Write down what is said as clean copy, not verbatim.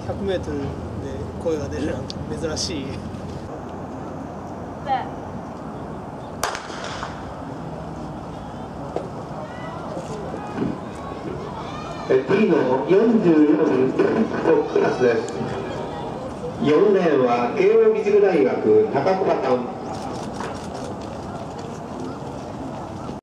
100m で声が出るなんて珍しい。 次の44クラスです。4レーンは慶應義塾大学高桑さん。